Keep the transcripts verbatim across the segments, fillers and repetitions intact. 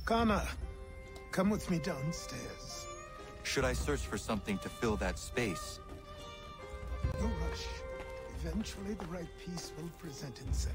Kana, come with me downstairs. Should I search for something to fill that space? No rush. Eventually the right piece will present itself.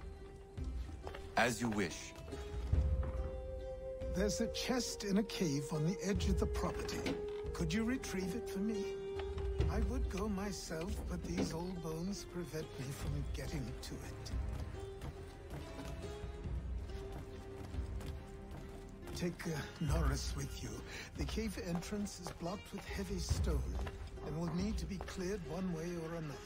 As you wish. There's a chest in a cave on the edge of the property. Could you retrieve it for me? I would go myself, but these old bones prevent me from getting to it. Take uh, Norris with you. The cave entrance is blocked with heavy stone, and will need to be cleared one way or another.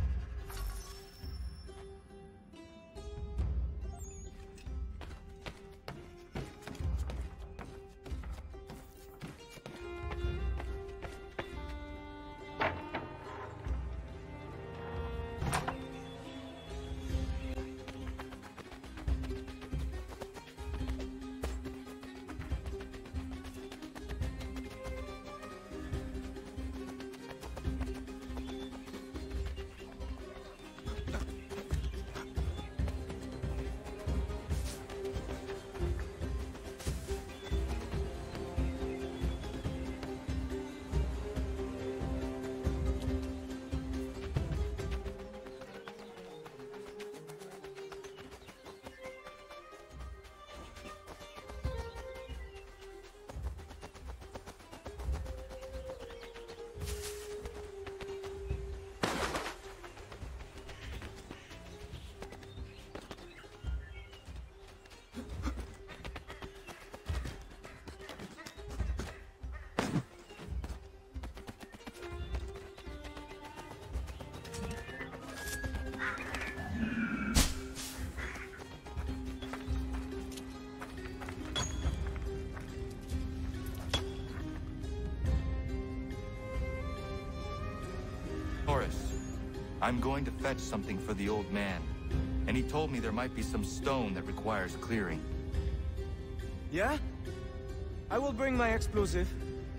I'm going to fetch something for the old man, and he told me there might be some stone that requires clearing. Yeah? I will bring my explosive.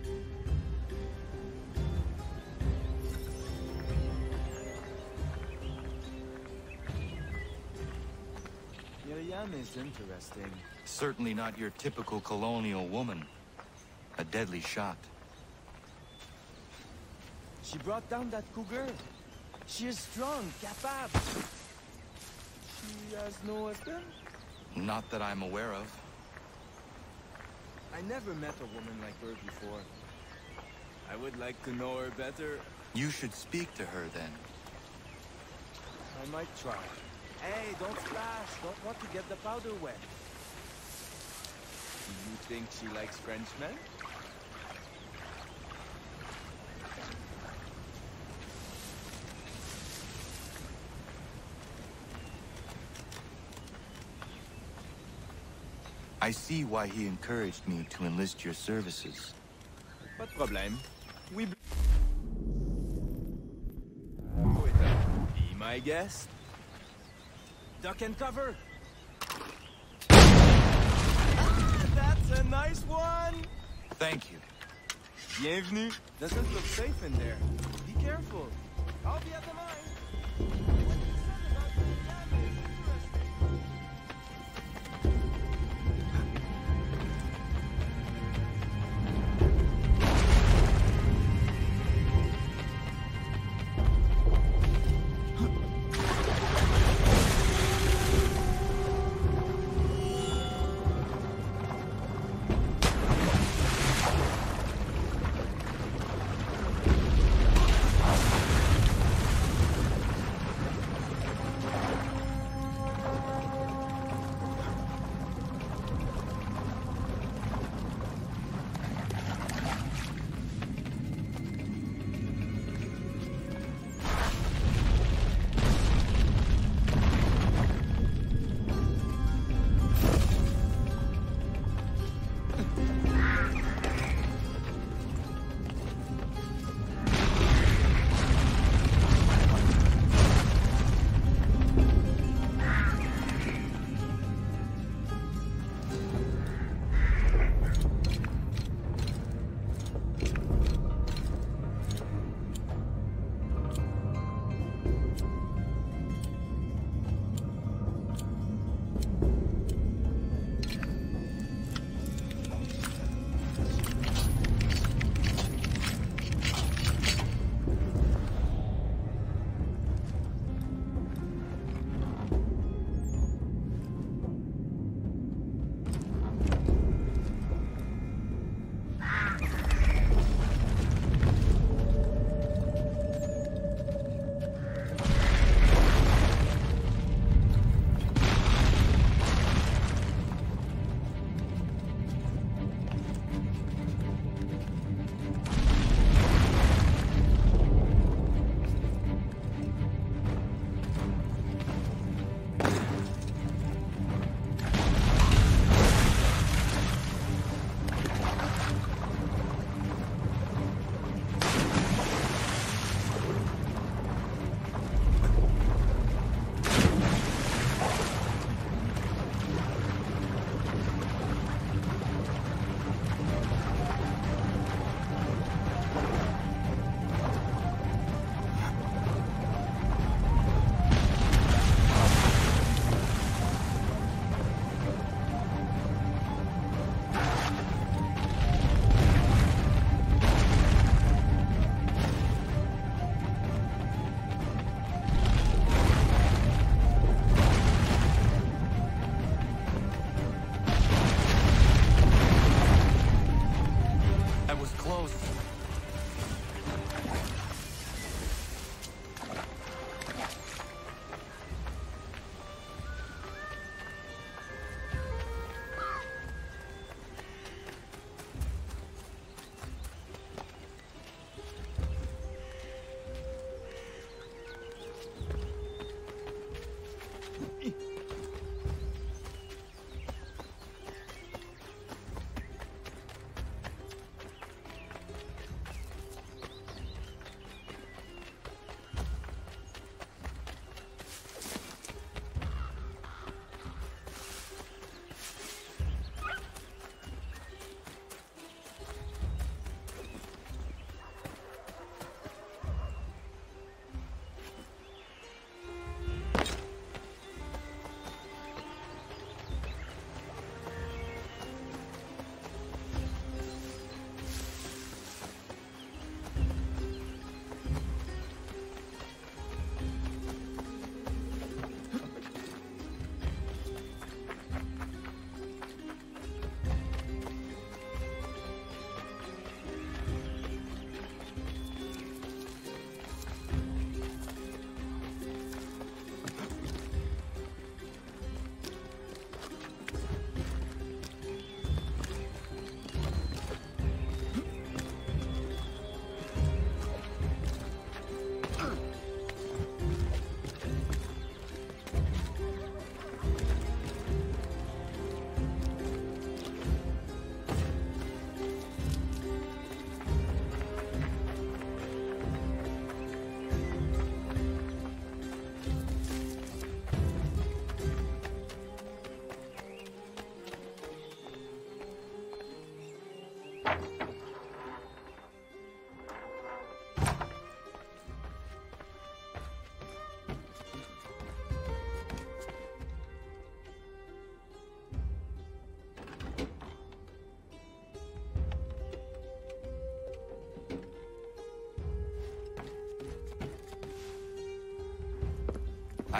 Miriam is interesting. Certainly not your typical colonial woman. A deadly shot. She brought down that cougar. She is strong, capable. She has no husband? Not that I'm aware of. I never met a woman like her before. I would like to know her better. You should speak to her then. I might try. Hey, don't splash. Don't want to get the powder wet. Do you think she likes Frenchmen? I see why he encouraged me to enlist your services. Pas de problème. We be my guest. Duck and cover. That's a nice one. Thank you. Bienvenue. Doesn't look safe in there. Be careful. I'll be at the mine.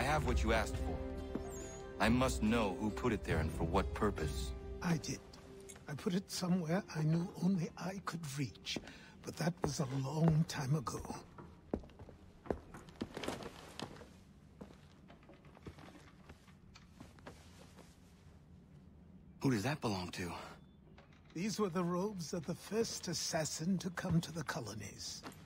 have what you asked for. I must know who put it there and for what purpose. I did. I put it somewhere I knew only I could reach, but that was a long time ago. Who does that belong to? These were the robes of the first assassin to come to the colonies.